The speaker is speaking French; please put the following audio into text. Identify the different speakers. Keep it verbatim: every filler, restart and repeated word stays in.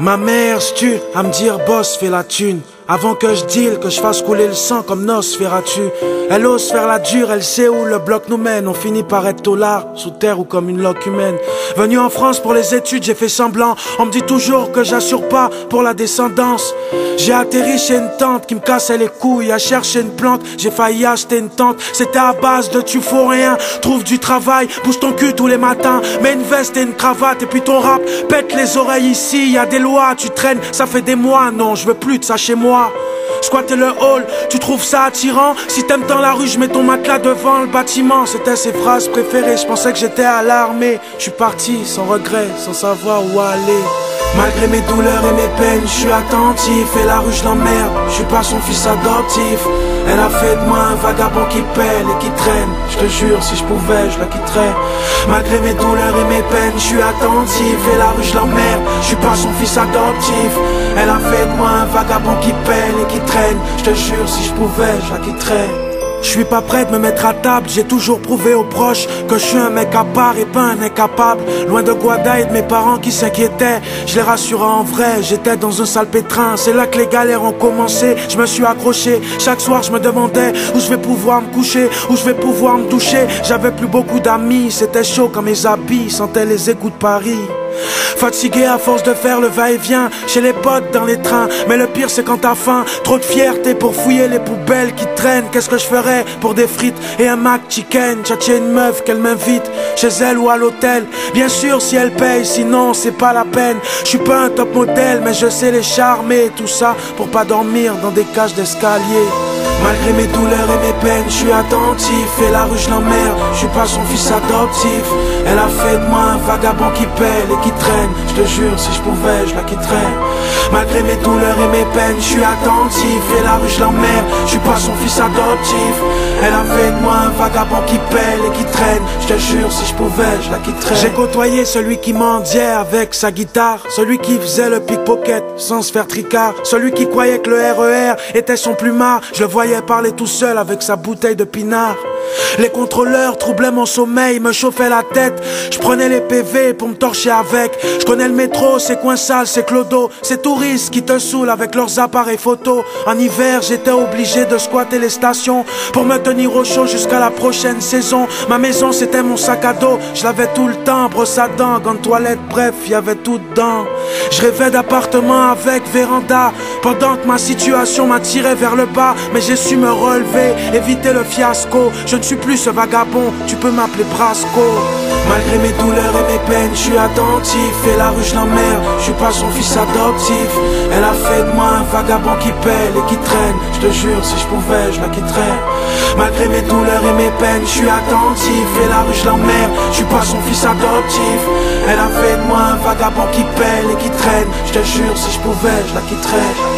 Speaker 1: Ma mère se tue à me dire boss fais la thune. Avant que je deal, que je fasse couler le sang comme Nosferatu. Elle ose faire la dure, elle sait où le bloc nous mène. On finit par être taulard, sous terre ou comme une loque humaine. Venu en France pour les études, j'ai fait semblant. On me dit toujours que j'assure pas pour la descendance. J'ai atterri chez une tante qui me cassait les couilles. À chercher une plante, j'ai failli acheter une tente. C'était à base de tu fous rien, trouve du travail, bouge ton cul tous les matins. Mets une veste et une cravate et puis ton rap pète les oreilles ici. Y a des lois, tu traînes, ça fait des mois. Non, je veux plus de ça chez moi. Squatter le hall, tu trouves ça attirant? Si t'aimes dans la rue, je mets ton matelas devant le bâtiment. C'était ses phrases préférées, je pensais que j'étais à l'armée. Je suis parti sans regret, sans savoir où aller. Malgré mes douleurs et mes peines, je suis attentif. Et la rue je l'emmerde, je suis pas son fils adoptif. Elle a fait de moi un vagabond qui pèle et qui traîne. Je te jure, si je pouvais, je la quitterais. Malgré mes douleurs et mes peines, je suis attentif. Et la rue je l'emmerde, je suis pas son fils adoptif. Elle a fait de moi un vagabond qui pèle et qui traîne. Je te jure, si je pouvais, je la quitterais. Je suis pas prêt de me mettre à table, j'ai toujours prouvé aux proches que je suis un mec à part et pas un incapable. Loin de Guada et de mes parents qui s'inquiétaient, je les rassurais en vrai, j'étais dans un sale pétrin. C'est là que les galères ont commencé, je me suis accroché. Chaque soir je me demandais où je vais pouvoir me coucher, où je vais pouvoir me doucher. J'avais plus beaucoup d'amis, c'était chaud quand mes habits sentaient les égouts de Paris. Fatigué à force de faire le va-et-vient chez les potes dans les trains. Mais le pire c'est quand t'as faim, trop de fierté pour fouiller les poubelles qui traînent. Qu'est-ce que je ferais pour des frites et un Mac Chicken? Tchatcher une meuf qu'elle m'invite chez elle ou à l'hôtel. Bien sûr si elle paye, sinon c'est pas la peine. Je suis pas un top modèle mais je sais les charmer. Tout ça pour pas dormir dans des cages d'escalier. Malgré mes douleurs et mes peines, je suis attentif. Et la rue je l'emmerde, je suis pas son fils adoptif. Elle a fait de moi un vagabond qui pèle et qui traîne. Je te jure, si je pouvais, je la quitterais. Malgré mes douleurs et mes peines, je suis attentif. Et la rue je l'emmerde, je suis pas son fils adoptif. Elle a fait de moi un vagabond qui pèle et qui traîne. Je te jure, si je pouvais, je la quitterais. J'ai côtoyé celui qui mendiait avec sa guitare, celui qui faisait le pickpocket sans se faire tricard, celui qui croyait que le R E R était son plumard. Je le voyais parler tout seul avec sa bouteille de pinard. Les contrôleurs troublaient mon sommeil, me chauffaient la tête. Je prenais les P V pour me torcher avec. Je connais le métro, c'est coin sale, c'est clodo. Ces touristes qui te saoulent avec leurs appareils photo. En hiver, j'étais obligé de squatter les stations pour me tenir au chaud jusqu'à la prochaine saison. Ma maison, c'était mon sac à dos. Je l'avais tout le temps, brosse à dents, gants de toilette, bref, y avait tout dedans. Je rêvais d'appartement avec véranda, pendant que ma situation m'attirait vers le bas. Mais j'ai su me relever, éviter le fiasco. Je ne suis plus ce vagabond, tu peux m'appeler Brasco. Malgré mes douleurs et mes peines, je suis attentif. Et la rue je l'emmerde, je suis pas son fils adoptif. Elle a fait de moi un vagabond qui pèle et qui traîne. Je te jure, si je pouvais, je la quitterais. Malgré mes douleurs et mes peines, je suis attentif. Et la rue je l'emmerde, je suis pas son fils adoptif. Elle a fait de moi un vagabond qui pèle et qui traîne. Je te jure, si je pouvais, je la quitterais.